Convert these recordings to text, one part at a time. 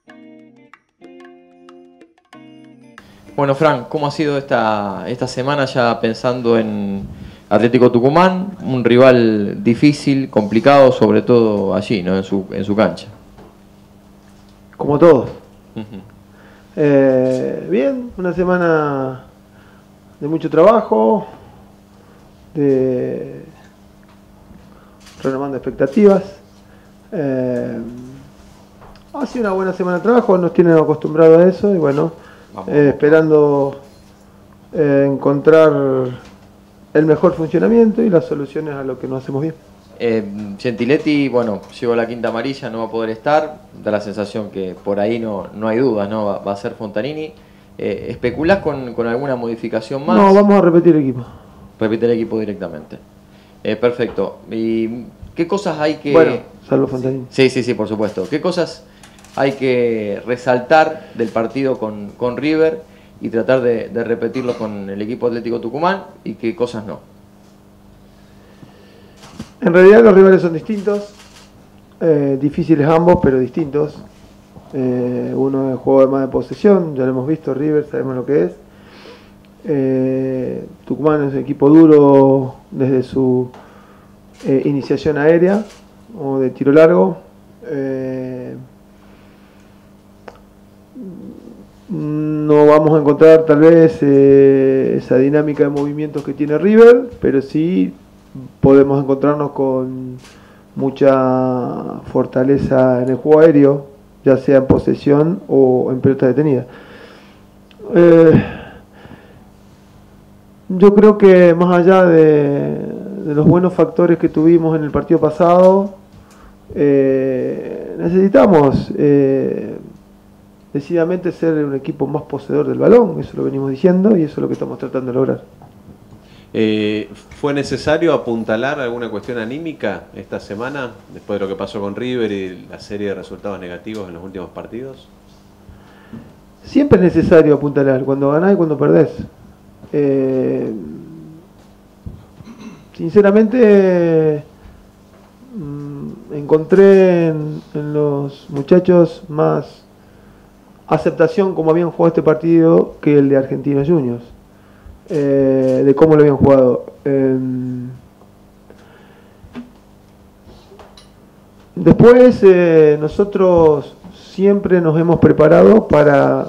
Bueno, Fran, ¿cómo ha sido esta semana ya pensando en Atlético Tucumán? Un rival difícil, complicado, sobre todo allí, ¿no? En su cancha. Como todos. Bien, una semana de mucho trabajo, de renovando expectativas. Ha sido una buena semana de trabajo, nos tienen acostumbrados a eso y bueno, esperando encontrar el mejor funcionamiento y las soluciones a lo que no hacemos bien. Gentiletti, bueno, llegó la quinta amarilla, no va a poder estar, da la sensación que por ahí no hay dudas, ¿no? Va a ser Fontanini. ¿Especulás con alguna modificación más? No, vamos a repetir el equipo. Repite el equipo directamente. Perfecto. ¿Y qué cosas hay que...? Bueno, salvo Fontanini. Sí, por supuesto. ¿Qué cosas hay que resaltar del partido con River y tratar de repetirlo con el equipo Atlético Tucumán y qué cosas no? En realidad los rivales son distintos, difíciles ambos, pero distintos. Uno es juego más de posesión, ya lo hemos visto, River, sabemos lo que es. Tucumán es un equipo duro desde su iniciación aérea o de tiro largo. No vamos a encontrar tal vez esa dinámica de movimientos que tiene River, pero sí podemos encontrarnos con mucha fortaleza en el juego aéreo, ya sea en posesión o en pelota detenida. Yo creo que más allá de los buenos factores que tuvimos en el partido pasado, necesitamos decididamente ser un equipo más poseedor del balón, eso lo venimos diciendo y eso es lo que estamos tratando de lograr. ¿Fue necesario apuntalar alguna cuestión anímica esta semana, después de lo que pasó con River y la serie de resultados negativos en los últimos partidos? Siempre es necesario apuntalar, cuando ganás y cuando perdés. Sinceramente, encontré en los muchachos más aceptación como habían jugado este partido que el de Argentinos Juniors. De cómo lo habían jugado. Después nosotros siempre nos hemos preparado para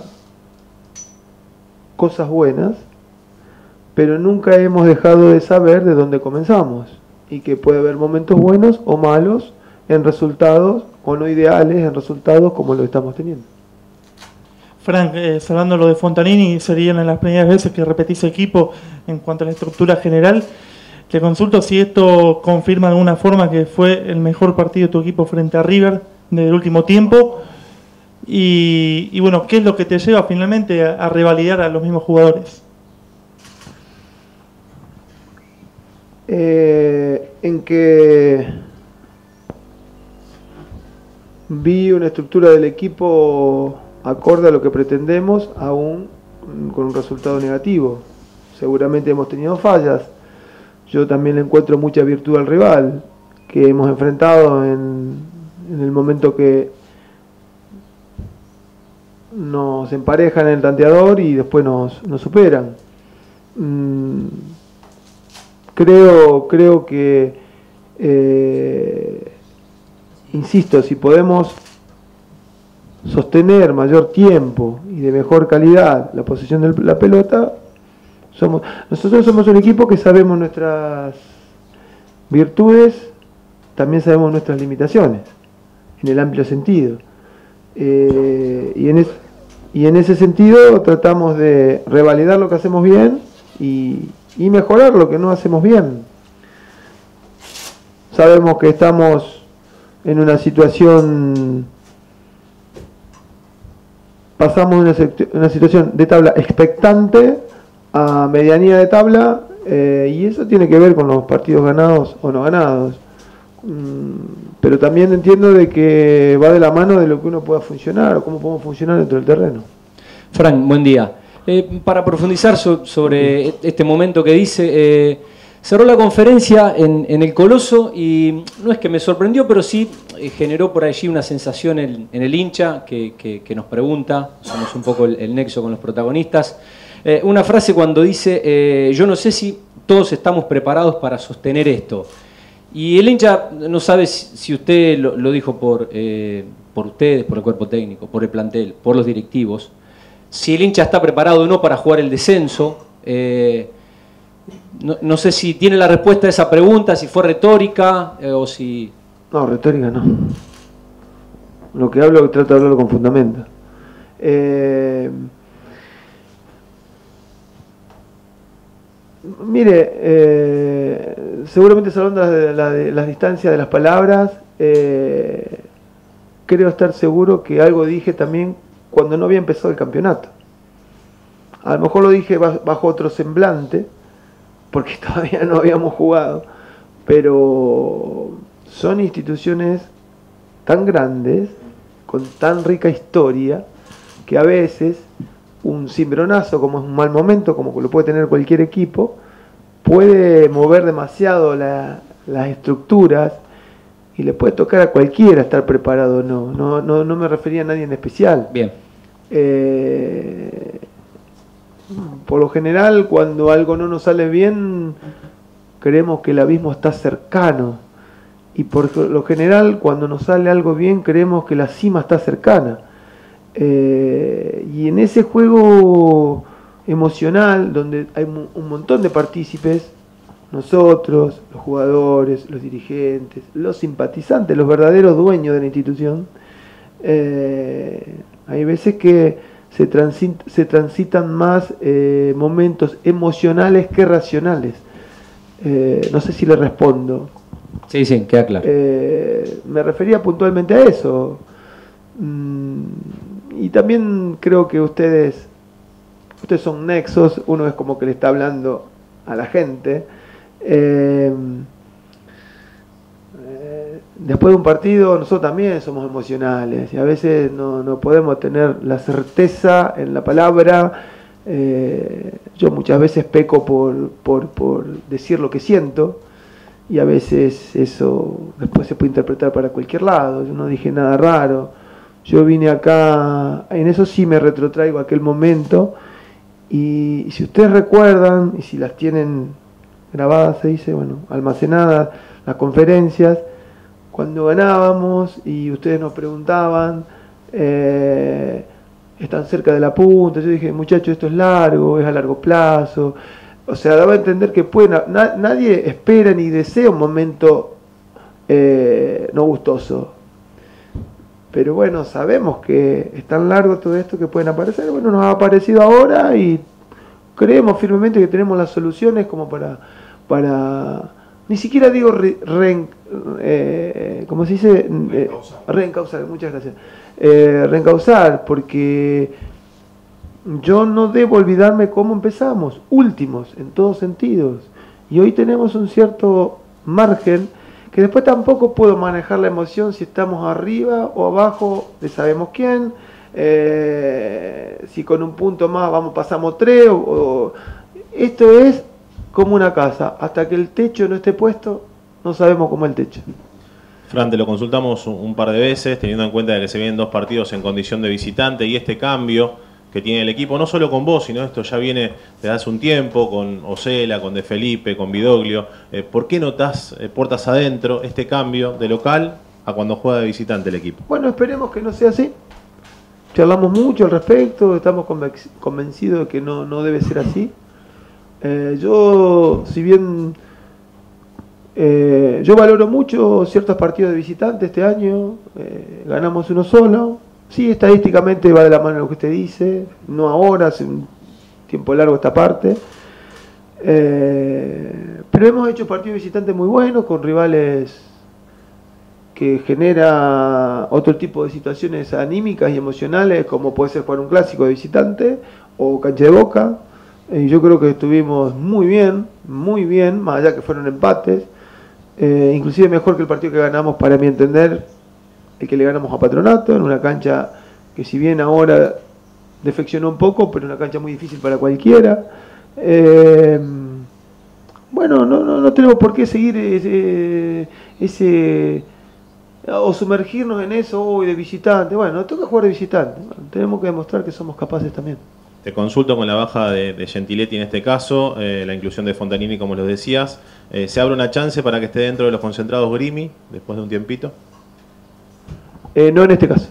cosas buenas, pero nunca hemos dejado de saber de dónde comenzamos y que puede haber momentos buenos o malos en resultados o no ideales en resultados como lo estamos teniendo. Frank, salvando lo de Fontanini, serían las primeras veces que repetís equipo en cuanto a la estructura general. Te consulto si esto confirma de alguna forma que fue el mejor partido de tu equipo frente a River del último tiempo. Y bueno, ¿qué es lo que te lleva finalmente a revalidar a los mismos jugadores? En que vi una estructura del equipo acorde a lo que pretendemos, aún con un resultado negativo. Seguramente hemos tenido fallas. Yo también le encuentro mucha virtud al rival, que hemos enfrentado en el momento que nos emparejan en el tanteador y después nos superan. Creo que, insisto, si podemos sostener mayor tiempo y de mejor calidad la posesión de la pelota, nosotros somos un equipo que sabemos nuestras virtudes, también sabemos nuestras limitaciones, en el amplio sentido. Y en ese sentido tratamos de revalidar lo que hacemos bien y mejorar lo que no hacemos bien. Sabemos que estamos en una situación, pasamos de una situación de tabla expectante a medianía de tabla, y eso tiene que ver con los partidos ganados o no ganados. Pero también entiendo de que va de la mano de lo que uno pueda funcionar o cómo podemos funcionar dentro del terreno. Frank, buen día. Para profundizar sobre este momento que dice, Cerró la conferencia en el Coloso y no es que me sorprendió, pero sí generó por allí una sensación en el hincha que nos pregunta, somos un poco el nexo con los protagonistas. Una frase cuando dice, yo no sé si todos estamos preparados para sostener esto. Y el hincha no sabe si usted lo dijo por ustedes, por el cuerpo técnico, por el plantel, por los directivos, si el hincha está preparado o no para jugar el descenso. No sé si tiene la respuesta a esa pregunta, si fue retórica o si... No, retórica no. Lo que hablo, trato de hablarlo con fundamento. Mire, seguramente hablando de las distancias de las palabras, creo estar seguro que algo dije también cuando no había empezado el campeonato. A lo mejor lo dije bajo otro semblante, porque todavía no habíamos jugado, pero son instituciones tan grandes, con tan rica historia, que a veces un cimbronazo, como es un mal momento, como lo puede tener cualquier equipo, puede mover demasiado las estructuras y le puede tocar a cualquiera estar preparado o no. No me refería a nadie en especial. Bien. Por lo general, cuando algo no nos sale bien, creemos que el abismo está cercano. Y por lo general, cuando nos sale algo bien, creemos que la cima está cercana. Y en ese juego emocional, donde hay un montón de partícipes, nosotros, los jugadores, los dirigentes, los simpatizantes, los verdaderos dueños de la institución, hay veces que se transitan más momentos emocionales que racionales. No sé si le respondo. Sí, queda claro. Me refería puntualmente a eso. Y también creo que ustedes son nexos, uno es como que le está hablando a la gente. Después de un partido nosotros también somos emocionales y a veces no podemos tener la certeza en la palabra. Yo muchas veces peco por decir lo que siento y a veces eso después se puede interpretar para cualquier lado. Yo no dije nada raro, yo vine acá, en eso sí me retrotraigo a aquel momento y si ustedes recuerdan y si las tienen grabadas, se dice, bueno, almacenadas las conferencias, cuando ganábamos y ustedes nos preguntaban, están cerca de la punta, yo dije, muchachos, esto es largo, es a largo plazo. O sea, daba a entender que nadie espera ni desea un momento no gustoso. Pero bueno, sabemos que es tan largo todo esto que pueden aparecer. Bueno, nos ha aparecido ahora y creemos firmemente que tenemos las soluciones como para ni siquiera digo ¿cómo se dice? Reencauzar, muchas gracias. Reencauzar, porque yo no debo olvidarme cómo empezamos, últimos en todos sentidos. Y hoy tenemos un cierto margen que después tampoco puedo manejar la emoción si estamos arriba o abajo de sabemos quién, si con un punto más pasamos 3 esto es como una casa, hasta que el techo no esté puesto no sabemos cómo es el techo. Fran, te lo consultamos un par de veces, teniendo en cuenta que se vienen 2 partidos en condición de visitante y este cambio que tiene el equipo, no solo con vos, sino esto ya viene desde hace un tiempo, con Osela, con De Felipe, con Vidoglio. ¿Por qué notás puertas adentro este cambio de local a cuando juega de visitante el equipo? Bueno, esperemos que no sea así. Charlamos mucho al respecto, estamos convencidos de que no debe ser así. Yo, si bien yo valoro mucho ciertos partidos de visitante este año, ganamos uno solo. Sí, estadísticamente va de la mano de lo que usted dice, no ahora, hace un tiempo largo esta parte. Pero hemos hecho partidos visitantes muy buenos, con rivales que genera otro tipo de situaciones anímicas y emocionales, como puede ser jugar un clásico de visitante o cancha de Boca. Yo creo que estuvimos muy bien, más allá que fueron empates. Inclusive mejor que el partido que ganamos, para mi entender, el que le ganamos a Patronato, en una cancha que si bien ahora defeccionó un poco, pero una cancha muy difícil para cualquiera. bueno, no tenemos por qué seguir ese o sumergirnos en eso de visitante. Bueno, nos toca jugar de visitante. Bueno, tenemos que demostrar que somos capaces también. Te consulto con la baja de Gentiletti en este caso, la inclusión de Fontanini, como lo decías. ¿Se abre una chance para que esté dentro de los concentrados Grimi después de un tiempito? No en este caso.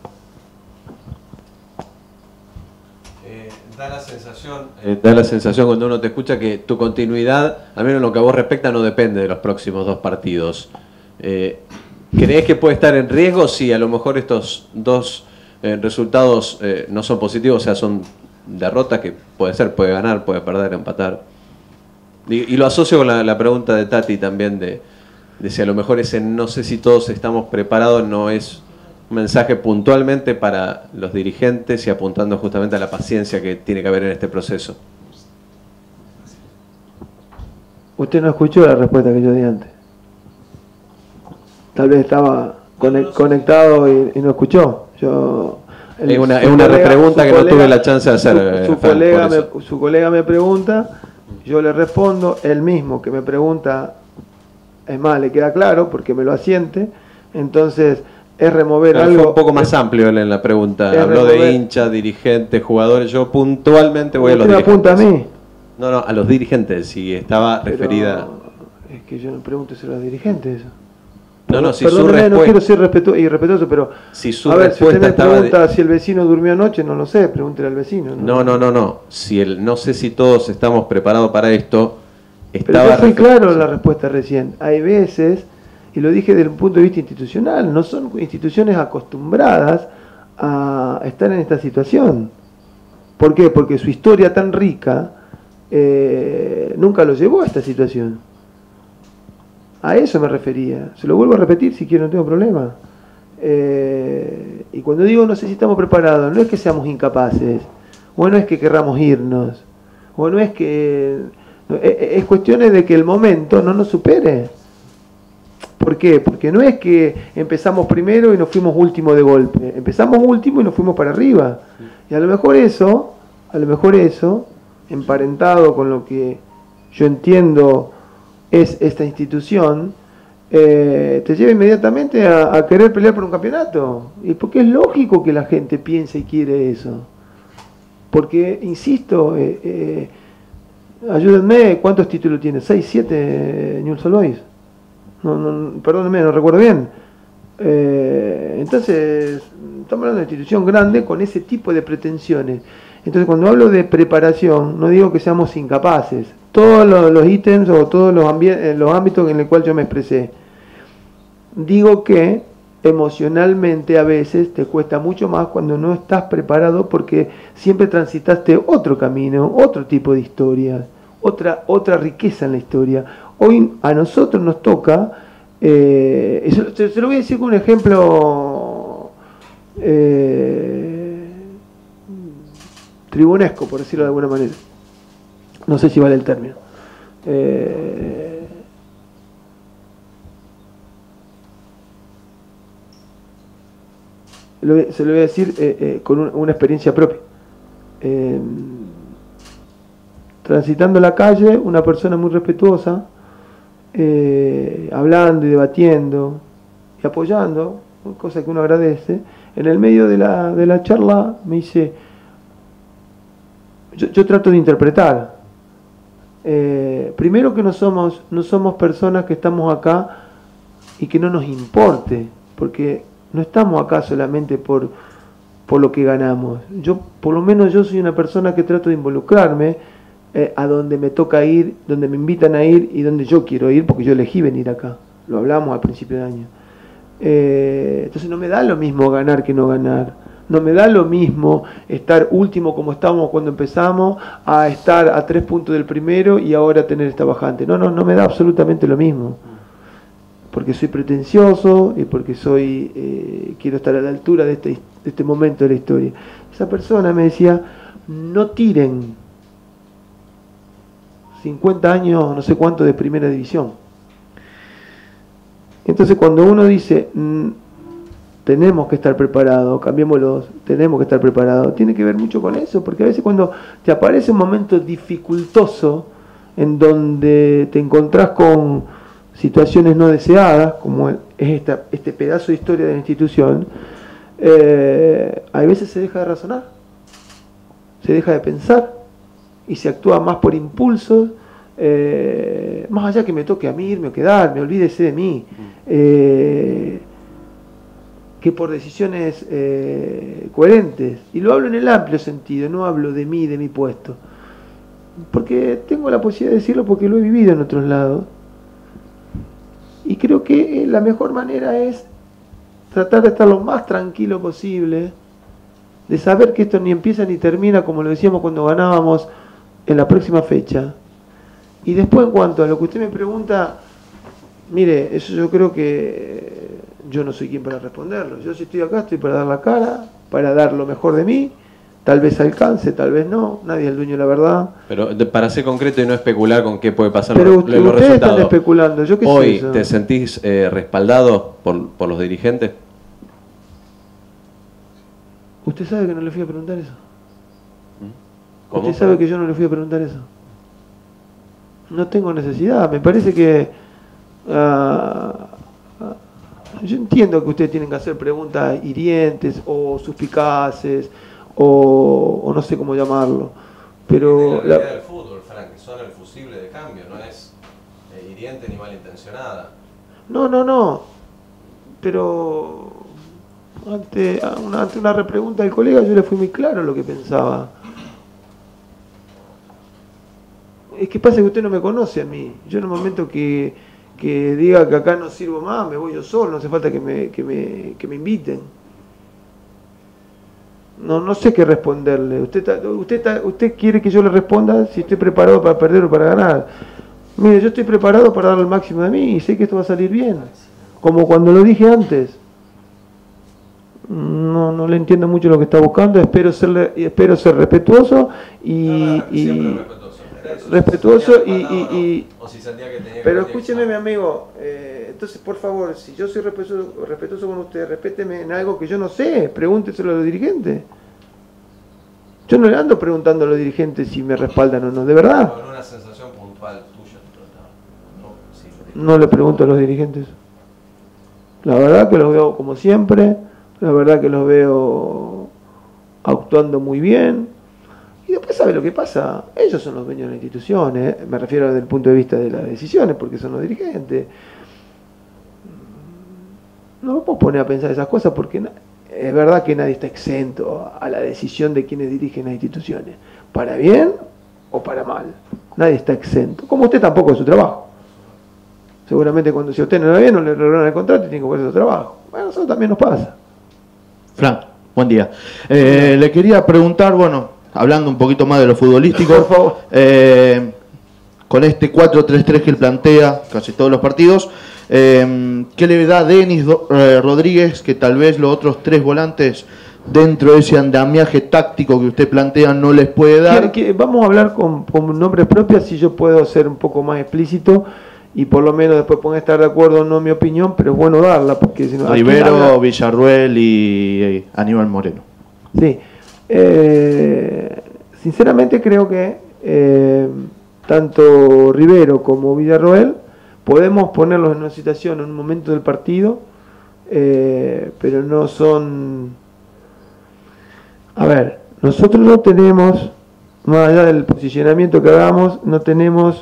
Da la sensación cuando uno te escucha que tu continuidad, al menos en lo que a vos respecta, no depende de los próximos 2 partidos. ¿Creés que puede estar en riesgo si a lo mejor estos 2 resultados no son positivos, o sea, son derrotas que puede ser, puede ganar, puede perder, empatar? Y lo asocio con la pregunta de Tati también de si a lo mejor ese no sé si todos estamos preparados no es un mensaje puntualmente para los dirigentes y apuntando justamente a la paciencia que tiene que haber en este proceso. Usted no escuchó la respuesta que yo di antes. Tal vez estaba conectado y no escuchó. Es una repregunta que no tuve la chance de hacer. Su colega me pregunta, yo le respondo, él mismo que me pregunta, es más, le queda claro porque me lo asiente, entonces es remover pero algo. Fue un poco más amplio en la pregunta, habló de hinchas, dirigentes, jugadores, yo puntualmente voy a los dirigentes. ¿Usted me apunta a mí? No, a los dirigentes, si estaba referida. Es que yo no pregunto si los dirigentes eso. Si su respuesta. No quiero ser irrespetuoso, pero si su a ver, si usted me pregunta de... si el vecino durmió anoche, no lo sé, pregúntele al vecino. No. No sé si todos estamos preparados para esto. Pero yo fui claro en la respuesta recién. Hay veces, y lo dije desde un punto de vista institucional, no son instituciones acostumbradas a estar en esta situación. ¿Por qué? Porque su historia tan rica nunca lo llevó a esta situación. A eso me refería. Se lo vuelvo a repetir si quiero, no tengo problema. Y cuando digo no sé si estamos preparados, no es que seamos incapaces, o no es que querramos irnos, o no es que... es cuestiones de que el momento no nos supere. ¿Por qué? Porque no es que empezamos primero y nos fuimos último de golpe. Empezamos último y nos fuimos para arriba. Y a lo mejor eso, emparentado con lo que yo entiendo es esta institución, te lleva inmediatamente a querer pelear por un campeonato. Y porque es lógico que la gente piense y quiere eso. Porque, insisto, ayúdenme, ¿cuántos títulos tiene? ¿6, 7 Newell's Old Boys? Perdónenme, no recuerdo bien. Entonces, estamos hablando de una institución grande con ese tipo de pretensiones. Entonces, cuando hablo de preparación, no digo que seamos incapaces. Todos los ítems o todos los ámbitos en los cuales yo me expresé. Digo que emocionalmente a veces te cuesta mucho más cuando no estás preparado porque siempre transitaste otro camino, otro tipo de historia, otra riqueza en la historia. Hoy a nosotros nos toca, se lo voy a decir con un ejemplo tribunesco, por decirlo de alguna manera. No sé si vale el término. Se lo voy a decir con una experiencia propia. Transitando la calle, una persona muy respetuosa, hablando y debatiendo y apoyando, cosa que uno agradece, en el medio de la charla me dice, yo trato de interpretar. Primero que no somos personas que estamos acá y que no nos importe, porque no estamos acá solamente por lo que ganamos. Por lo menos yo soy una persona que trato de involucrarme a donde me toca ir, donde me invitan a ir y donde yo quiero ir, porque yo elegí venir acá. Lo hablamos al principio de año. Entonces no me da lo mismo ganar que no ganar. No me da lo mismo estar último como estábamos cuando empezamos a estar a 3 puntos del primero y ahora tener esta bajante. No me da absolutamente lo mismo. Porque soy pretencioso y porque quiero estar a la altura de este momento de la historia. Esa persona me decía, no tiren 50 años, no sé cuánto, de primera división. Entonces cuando uno dice, tenemos que estar preparados, cambiémoslos, tenemos que estar preparados, tiene que ver mucho con eso, porque a veces cuando te aparece un momento dificultoso, en donde te encontrás con situaciones no deseadas, como es este pedazo de historia de la institución, a veces se deja de razonar, se deja de pensar y se actúa más por impulsos, más allá que me toque a mí irme o quedarme, olvídese de mí, que por decisiones coherentes. Y lo hablo en el amplio sentido, no hablo de mí, de mi puesto, porque tengo la posibilidad de decirlo porque lo he vivido en otros lados. Y creo que la mejor manera es tratar de estar lo más tranquilo posible, de saber que esto ni empieza ni termina, como lo decíamos cuando ganábamos, en la próxima fecha. Y después, en cuanto a lo que usted me pregunta, mire, eso yo creo que yo no soy quien para responderlo. Yo si estoy acá, estoy para dar la cara, para dar lo mejor de mí. Tal vez alcance, tal vez no. Nadie es el dueño de la verdad. Pero para ser concreto y no especular con qué puede pasar pero los ustedes resultados. están especulando. ¿Yo qué Hoy, sé eso? ¿te sentís respaldado por los dirigentes? ¿Usted sabe que no le fui a preguntar eso? ¿Cómo? ¿Usted sabe que yo no le fui a preguntar eso? No tengo necesidad. Me parece que... yo entiendo que ustedes tienen que hacer preguntas hirientes o suspicaces o no sé cómo llamarlo. Pero... la realidad del fútbol, Frank, que son el fusible de cambio, no es hiriente ni malintencionada. No. Pero... Ante una repregunta del colega yo le fui muy claro lo que pensaba. Es que pasa que usted no me conoce a mí. Yo en el momento que diga que acá no sirvo más, me voy yo solo, no hace falta que me inviten. No sé qué responderle. Usted quiere que yo le responda si estoy preparado para perder o para ganar. Mire, yo estoy preparado para dar el máximo de mí y sé que esto va a salir bien. Como cuando lo dije antes. No le entiendo mucho lo que está buscando. Espero ser respetuoso y pero escúcheme, mi amigo, entonces por favor, si yo soy respetuoso con usted, respéteme en algo que yo no sé, pregúnteselo a los dirigentes. Yo no le ando preguntando a los dirigentes si me respaldan o no, de verdad. Con una sensación puntual tuya, no le pregunto a los dirigentes. La verdad que los veo como siempre, la verdad que los veo actuando muy bien. Y después, ¿sabe lo que pasa? Ellos son los dueños de la institución, me refiero desde el punto de vista de las decisiones, porque son los dirigentes. No me puedo poner a pensar esas cosas porque es verdad que nadie está exento a la decisión de quienes dirigen las instituciones, para bien o para mal. Nadie está exento, como usted tampoco de su trabajo. Seguramente cuando si a usted no le va bien, no le renuevan el contrato y tiene que volver a su trabajo. Bueno, eso también nos pasa. Frank, buen día. Le quería preguntar, bueno, hablando un poquito más de lo futbolístico, por favor. Con este 4-3-3 que él plantea casi todos los partidos, ¿qué le da Denis Rodríguez que tal vez los otros tres volantes dentro de ese andamiaje táctico que usted plantea no les puede dar? Vamos a hablar con nombres propios, si yo puedo ser un poco más explícito y por lo menos después pueden estar de acuerdo o no mi opinión, pero es bueno darla porque si no, Rivero, Villarruel y Aníbal Moreno. Sí. Sinceramente creo que tanto Rivero como Villarroel podemos ponerlos en una situación en un momento del partido, pero no son... A ver, nosotros no tenemos, más allá del posicionamiento que hagamos, no tenemos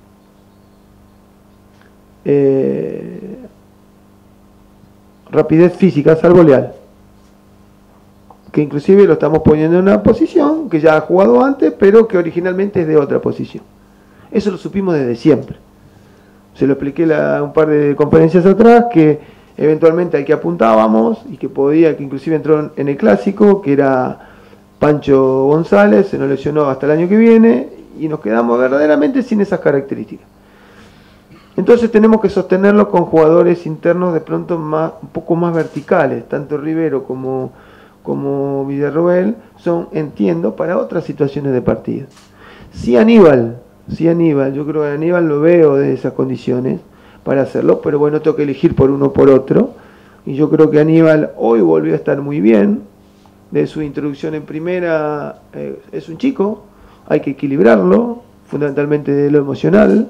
rapidez física, salvo Leal, que inclusive lo estamos poniendo en una posición que ya ha jugado antes, pero que originalmente es de otra posición. Eso lo supimos desde siempre. Se lo expliqué un par de conferencias atrás, que eventualmente al que apuntábamos, y que inclusive entró en el clásico, que era Pancho González, se nos lesionó hasta el año que viene, y nos quedamos verdaderamente sin esas características. Entonces tenemos que sostenerlo con jugadores internos de pronto un poco más verticales, tanto Rivero como Villarroel son, entiendo, para otras situaciones de partido. Sí Aníbal, yo creo que Aníbal lo veo de esas condiciones para hacerlo, pero bueno, tengo que elegir por uno o por otro, y yo creo que Aníbal hoy volvió a estar muy bien, de su introducción en primera, es un chico, hay que equilibrarlo, fundamentalmente de lo emocional,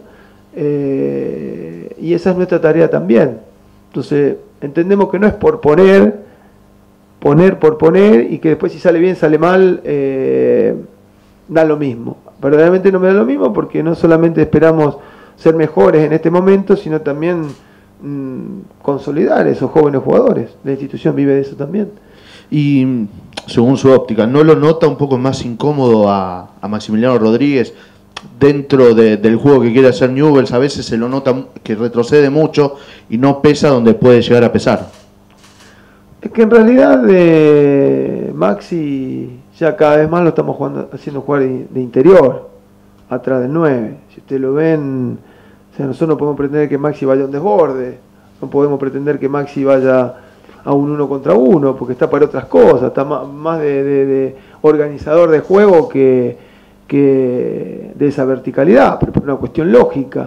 y esa es nuestra tarea también. Entonces, entendemos que no es por poner, y que después si sale bien, sale mal, da lo mismo. Verdaderamente no me da lo mismo porque no solamente esperamos ser mejores en este momento, sino también consolidar esos jóvenes jugadores. La institución vive de eso también. Y según su óptica, ¿no lo nota un poco más incómodo a Maximiliano Rodríguez dentro del juego que quiere hacer Newell's? A veces se lo nota que retrocede mucho y no pesa donde puede llegar a pesar. Es que en realidad Maxi ya cada vez más lo estamos haciendo jugar de interior, atrás del 9. Si ustedes lo ven, o sea, nosotros no podemos pretender que Maxi vaya a un desborde, no podemos pretender que Maxi vaya a un 1 contra 1, porque está para otras cosas, está más de organizador de juego que de esa verticalidad, pero por una cuestión lógica.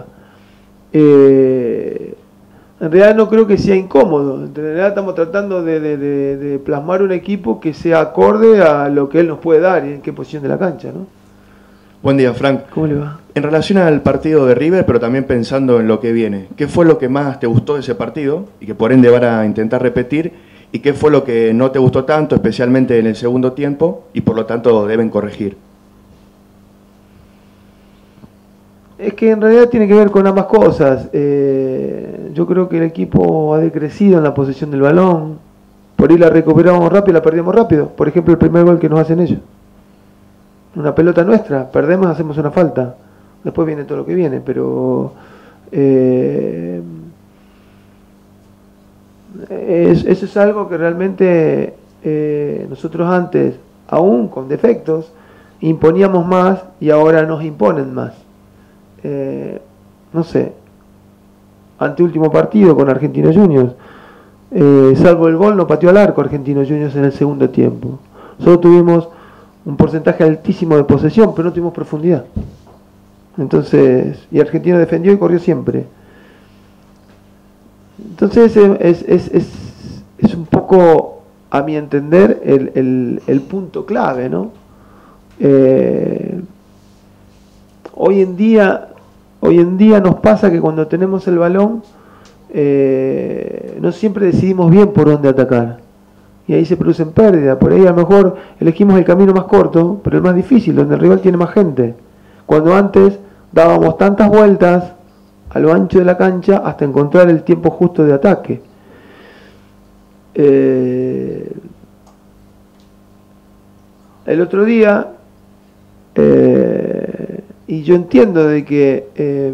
En realidad no creo que sea incómodo, en realidad estamos tratando de plasmar un equipo que sea acorde a lo que él nos puede dar y en qué posición de la cancha, ¿no? Buen día, Frank. ¿Cómo le va? En relación al partido de River, pero también pensando en lo que viene, ¿qué fue lo que más te gustó de ese partido y que por ende van a intentar repetir? ¿Y qué fue lo que no te gustó tanto, especialmente en el segundo tiempo, y por lo tanto deben corregir? Es que en realidad tiene que ver con ambas cosas. Yo creo que el equipo ha decrecido en la posesión del balón. Por ahí la recuperamos rápido, la perdimos rápido. Por ejemplo, el primer gol que nos hacen ellos. Una pelota nuestra, perdemos, hacemos una falta. Después viene todo lo que viene, pero eso es algo que realmente nosotros antes, aún con defectos, imponíamos más y ahora nos imponen más. No sé, anteúltimo partido con Argentinos Juniors, salvo el gol, no pateó al arco Argentinos Juniors en el segundo tiempo. Solo tuvimos un porcentaje altísimo de posesión, pero no tuvimos profundidad. Entonces, y Argentina defendió y corrió siempre. Entonces es un poco, a mi entender, el punto clave, ¿no? Hoy en día nos pasa que cuando tenemos el balón no siempre decidimos bien por dónde atacar y ahí se producen pérdidas. Por ahí a lo mejor elegimos el camino más corto, pero el más difícil, donde el rival tiene más gente, cuando antes dábamos tantas vueltas a lo ancho de la cancha hasta encontrar el tiempo justo de ataque. El otro día y yo entiendo de que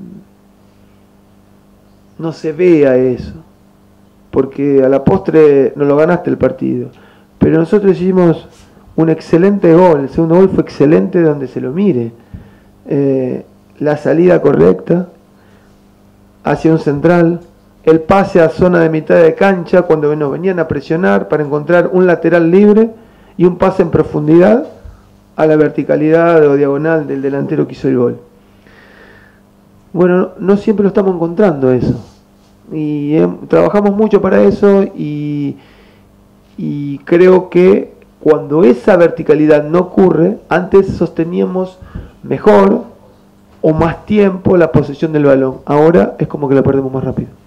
no se vea eso, porque a la postre no lo ganaste el partido, pero nosotros hicimos un excelente gol, el segundo gol fue excelente donde se lo mire, la salida correcta hacia un central, el pase a zona de mitad de cancha cuando nos venían a presionar para encontrar un lateral libre y un pase en profundidad a la verticalidad o diagonal del delantero que hizo el gol. Bueno, no siempre lo estamos encontrando eso. Y trabajamos mucho para eso y creo que cuando esa verticalidad no ocurre, antes sosteníamos mejor o más tiempo la posesión del balón. Ahora es como que la perdemos más rápido.